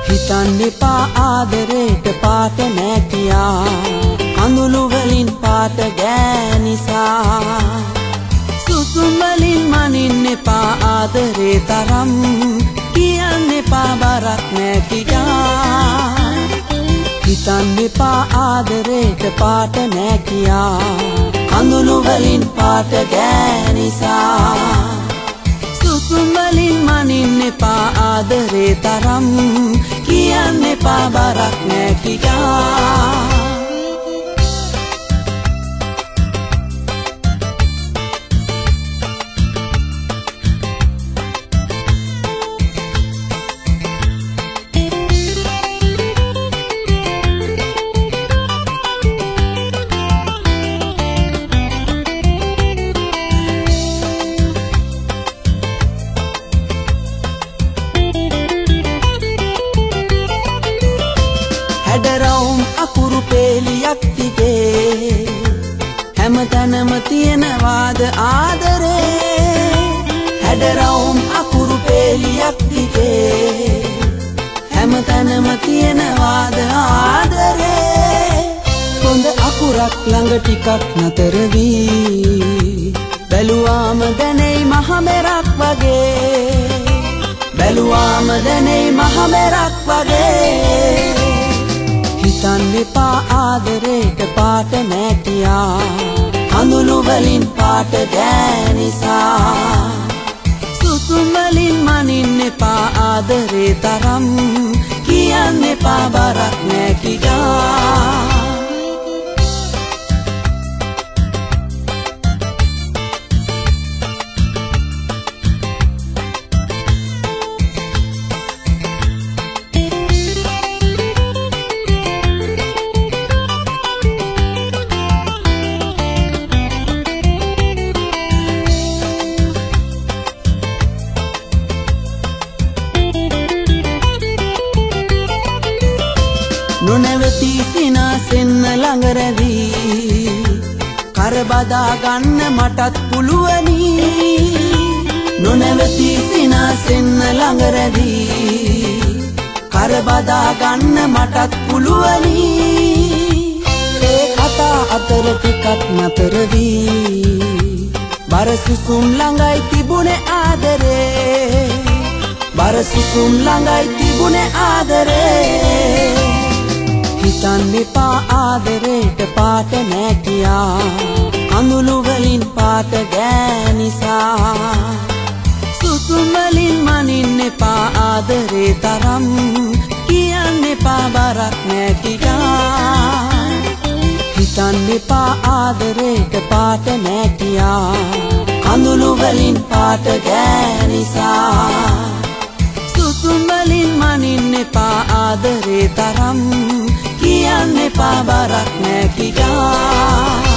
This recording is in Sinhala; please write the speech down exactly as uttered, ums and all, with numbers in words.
හිතන්න එපා ආදරේට පාට නෑ කියා කඳුළු වලින් පාට ගෑ නිසා සුසුම් වලින් මනින්න එපා ආදරේ තරම් කියන්න එපා බරක් නෑ කියා හිතන්න එපා ආදරේට පාට නෑ කියා කඳුළු වලින් පාට ගෑ නිසා සුසුම් වලින් මනින්න එපා ආදරේ තරම් කියන්න එපා බරක් නෑ කියා හැඩරවුම් අකුරු පේලියක් තිගේ හැමතැනම තියෙනවාද ආදරේ හැඩරවුම් අකුරු පේලියක් තිගේ හැමතැනම තියෙනවාද ආදරේ හොඳ අකුරක් ළඟ ටිකක් නතර වී බැලුවාම දැනෙයි මහ මෙරක් වගේ බැලුවාම දැනෙයි මහ මෙරක් වගේ හිතන්න එපා ආදරේට පාට නෑ කියා කඳුළු වලින් පාට ගෑ නිසා සුසුම් වලින් මනින්න එපා ආදරේ තරම් කියන්න එපා බරක් නෑ කියා නොනැවති සිනාසෙන්න ළඟ රැවී කරබදා ගන්න මටත් පුළුවනි නොනැවති සිනාසෙන්න ළඟ රැවී කරබදා ගන්න මටත් පුළුවනි ඒ කතා අතර ටිකක් නතර වී බර සුසුම් ළඟයි තිබුණේ ආදරේ බර සුසුම් ළඟයි තිබුණේ ආදරේ හිතන්න එපා ආදරේට පාට නෑ කියා කඳුළු වලින් පාට ගෑ නිසා සුසුම් වලින් මනින්න එපා ආදරේ තරම් කියන්න එපා බරක් නෑ කියා හිතන්න එපා ආදරේට පාට නෑ කියා කඳුළු වලින් පාට ගෑ නිසා සුසුම් වලින් මනින්න එපා ආදරේ තරම් කියන්න එපා බරක් නෑ කියා